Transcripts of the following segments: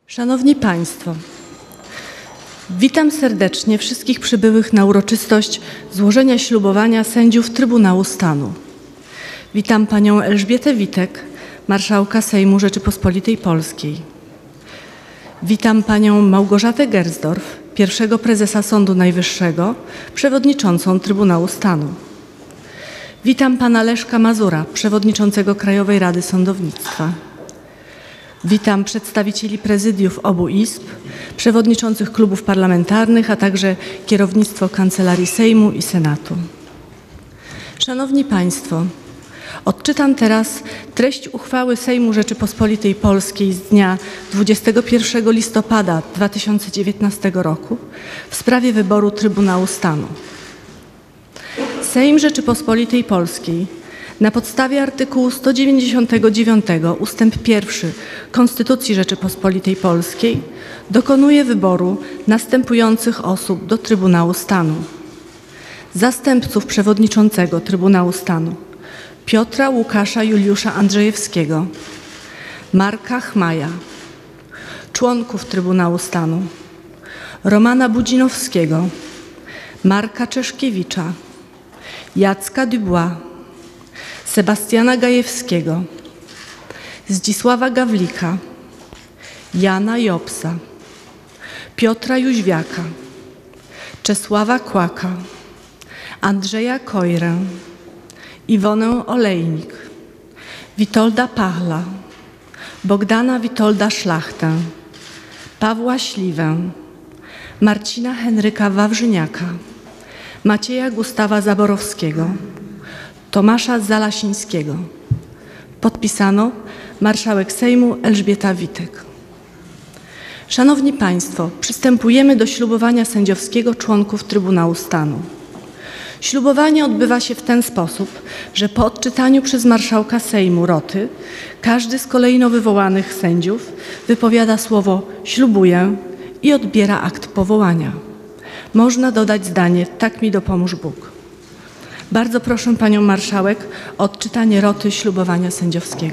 Szanowni Państwo, witam serdecznie wszystkich przybyłych na uroczystość złożenia ślubowania sędziów Trybunału Stanu. Witam Panią Elżbietę Witek, Marszałka Sejmu Rzeczypospolitej Polskiej. Witam Panią Małgorzatę Gersdorf, pierwszego prezesa Sądu Najwyższego, przewodniczącą Trybunału Stanu. Witam Pana Leszka Mazura, przewodniczącego Krajowej Rady Sądownictwa. Witam przedstawicieli prezydiów obu izb, przewodniczących klubów parlamentarnych, a także kierownictwo Kancelarii Sejmu i Senatu. Szanowni Państwo, odczytam teraz treść uchwały Sejmu Rzeczypospolitej Polskiej z dnia 21 listopada 2019 roku w sprawie wyboru Trybunału Stanu. Sejm Rzeczypospolitej Polskiej na podstawie artykułu 199 ustęp 1 Konstytucji Rzeczypospolitej Polskiej dokonuje wyboru następujących osób do Trybunału Stanu. Zastępców przewodniczącego Trybunału Stanu Piotra Łukasza Juliusza Andrzejewskiego, Marka Chmaja, członków Trybunału Stanu Romana Budzinowskiego, Marka Czeszkiewicza, Jacka Dubois, Sebastiana Gajewskiego, Zdzisława Gawlika, Jana Jobsa, Piotra Jóźwiaka, Czesława Kłaka, Andrzeja Kojrę, Iwonę Olejnik, Witolda Pachla, Bogdana Witolda Szlachtę, Pawła Śliwę, Marcina Henryka Wawrzyniaka, Macieja Gustawa Zaborowskiego, Tomasza Zalasińskiego. Podpisano marszałek Sejmu Elżbieta Witek. Szanowni Państwo, przystępujemy do ślubowania sędziowskiego członków Trybunału Stanu. Ślubowanie odbywa się w ten sposób, że po odczytaniu przez marszałka Sejmu roty każdy z kolejno wywołanych sędziów wypowiada słowo „ślubuję” i odbiera akt powołania. Można dodać zdanie „tak mi dopomóż Bóg”. Bardzo proszę Panią Marszałek o odczytanie roty ślubowania sędziowskiego.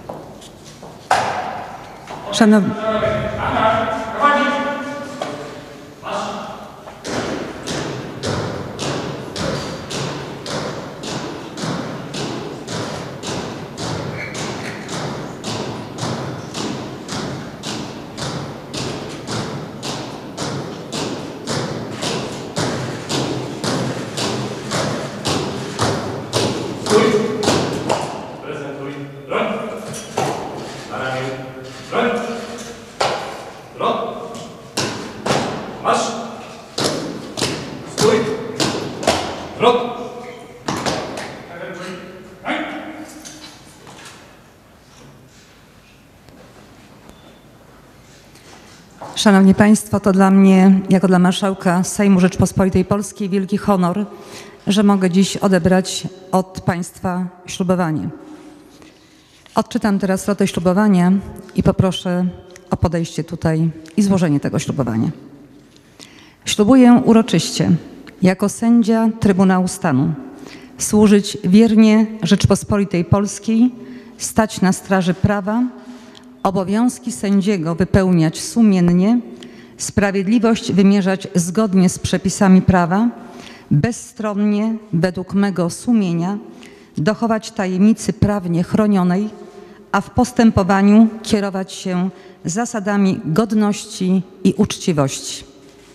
Szanowni Państwo, to dla mnie, jako dla marszałka Sejmu Rzeczypospolitej Polskiej, wielki honor, że mogę dziś odebrać od Państwa ślubowanie. Odczytam teraz rotę ślubowania i poproszę o podejście tutaj i złożenie tego ślubowania. Ślubuję uroczyście, jako sędzia Trybunału Stanu, służyć wiernie Rzeczypospolitej Polskiej, stać na straży prawa, obowiązki sędziego wypełniać sumiennie, sprawiedliwość wymierzać zgodnie z przepisami prawa, bezstronnie, według mego sumienia, dochować tajemnicy prawnie chronionej, a w postępowaniu kierować się zasadami godności i uczciwości.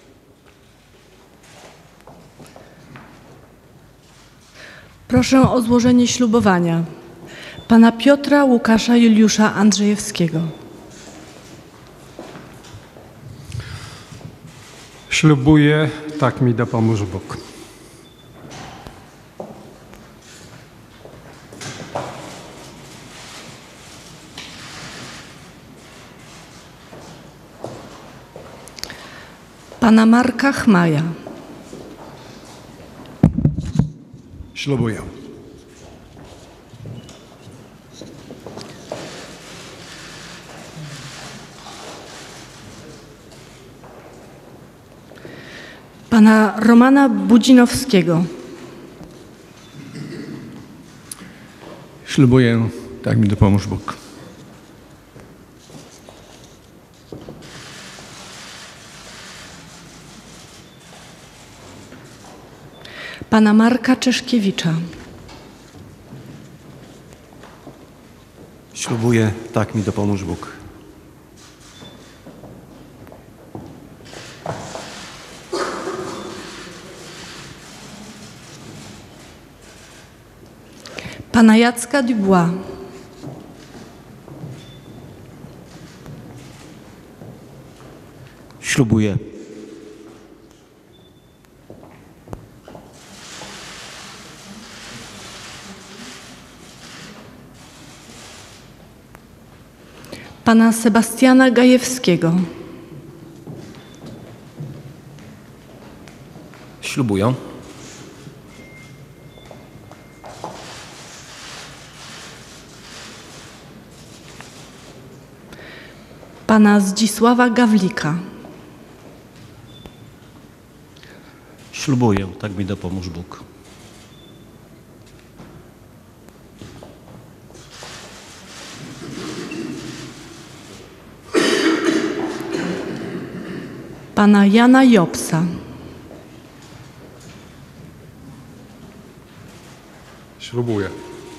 Proszę o złożenie ślubowania Pana Piotra Łukasza Juliusza Andrzejewskiego. Ślubuję, tak mi dopomóż Bóg. Pana Marka Chmaja. Ślubuję. Pana Romana Budzinowskiego. Ślubuję, tak mi dopomóż Bóg. Pana Marka Czeszkiewicza. Ślubuję, tak mi dopomóż Bóg. Pana Jacka Dubois. Ślubuję. Pana Sebastiana Gajewskiego. Ślubuję. Pana Zdzisława Gawlika. Ślubuję, tak mi dopomóż Bóg. Pana Jana Jobsa. Ślubuję.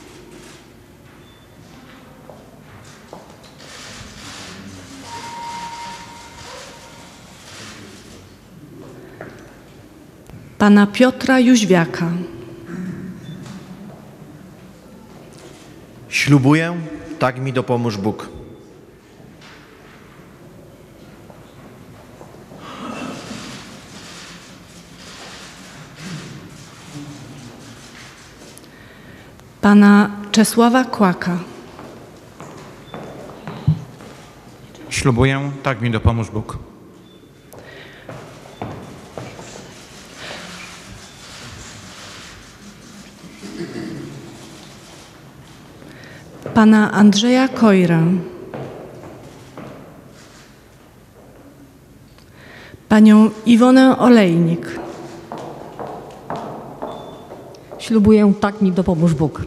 Pana Piotra Jóźwiaka. Ślubuję, tak mi dopomóż Bóg. Pana Czesława Kłaka. Ślubuję, tak mi dopomóż Bóg. Pana Andrzeja Kojra. Panią Iwonę Olejnik. Ślubuję, tak mi dopomóż Bóg.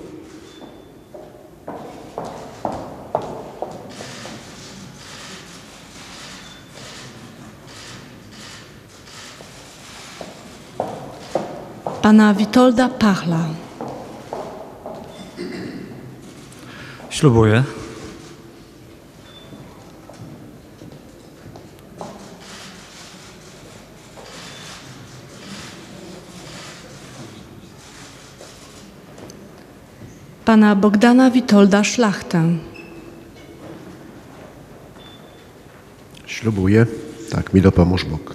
Pana Witolda Pachla. Ślubuję. Pana Bogdana Witolda Szlachtę. Ślubuję, tak mi dopomóż Bóg.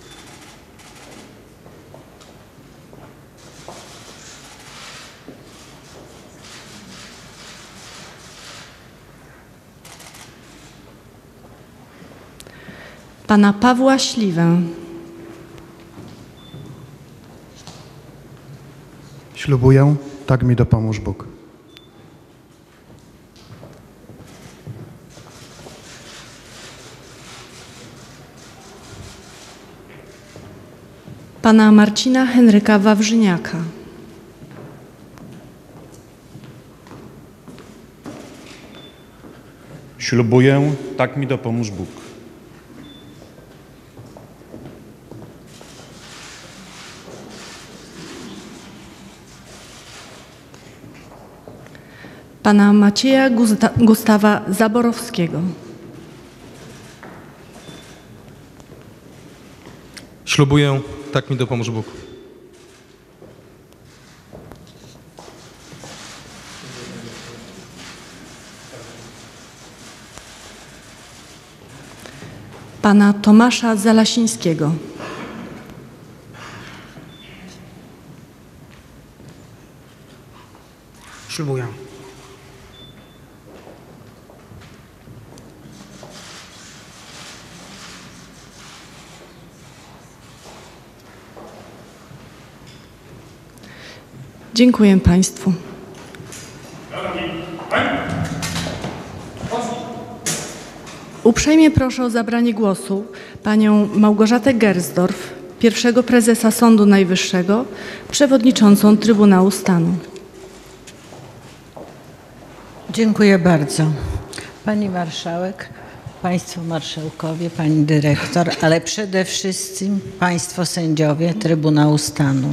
Pana Pawła Śliwę. Ślubuję, tak mi dopomóż Bóg. Pana Marcina Henryka Wawrzyniaka. Ślubuję, tak mi dopomóż Bóg. Pana Macieja Gustawa Zaborowskiego. Ślubuję, tak mi dopomóż Bóg. Pana Tomasza Zalasińskiego. Ślubuję. Dziękuję Państwu. Uprzejmie proszę o zabranie głosu panią Małgorzatę Gersdorf, pierwszego prezesa Sądu Najwyższego, przewodniczącą Trybunału Stanu. Dziękuję bardzo. Pani Marszałek, Państwo marszałkowie, pani dyrektor, ale przede wszystkim państwo sędziowie Trybunału Stanu.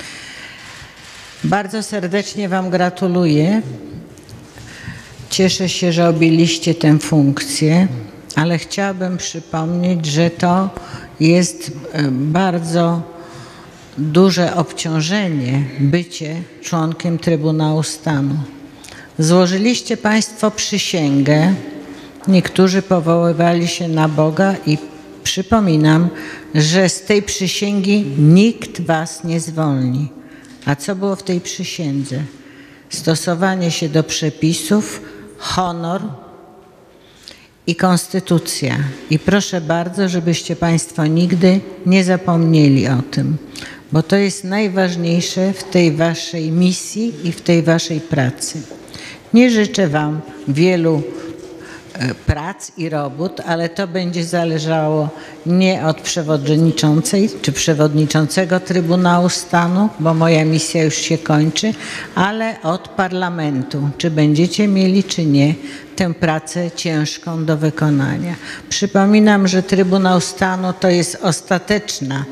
Bardzo serdecznie wam gratuluję. Cieszę się, że objęliście tę funkcję, ale chciałabym przypomnieć, że to jest bardzo duże obciążenie bycie członkiem Trybunału Stanu. Złożyliście państwo przysięgę, niektórzy powoływali się na Boga i przypominam, że z tej przysięgi nikt was nie zwolni. A co było w tej przysiędze? Stosowanie się do przepisów, honor i konstytucja. I proszę bardzo, żebyście państwo nigdy nie zapomnieli o tym, bo to jest najważniejsze w tej waszej misji i w tej waszej pracy. Nie życzę wam wielu prac i robót, ale to będzie zależało nie od przewodniczącej czy przewodniczącego Trybunału Stanu, bo moja misja już się kończy, ale od parlamentu, czy będziecie mieli, czy nie, tę pracę ciężką do wykonania. Przypominam, że Trybunał Stanu to jest ostateczna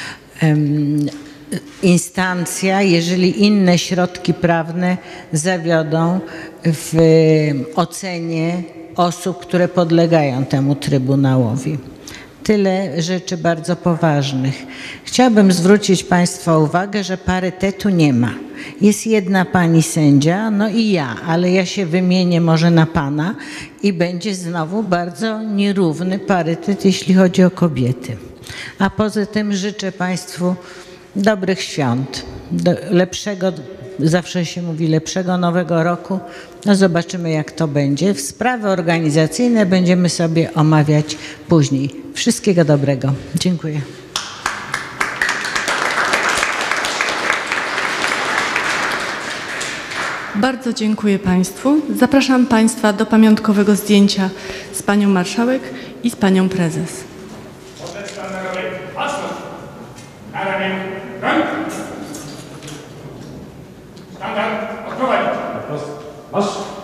instancja, jeżeli inne środki prawne zawiodą w ocenie osób, które podlegają temu Trybunałowi. Tyle rzeczy bardzo poważnych. Chciałabym zwrócić państwa uwagę, że parytetu nie ma. Jest jedna pani sędzia, no i ja, ale ja się wymienię może na pana i będzie znowu bardzo nierówny parytet, jeśli chodzi o kobiety. A poza tym życzę państwu dobrych świąt, lepszego, zawsze się mówi lepszego nowego roku. No zobaczymy, jak to będzie. Sprawy organizacyjne będziemy sobie omawiać później. Wszystkiego dobrego. Dziękuję. Bardzo dziękuję państwu. Zapraszam państwa do pamiątkowego zdjęcia z panią marszałek i z panią prezes. Standard, odprowadzić. Masz.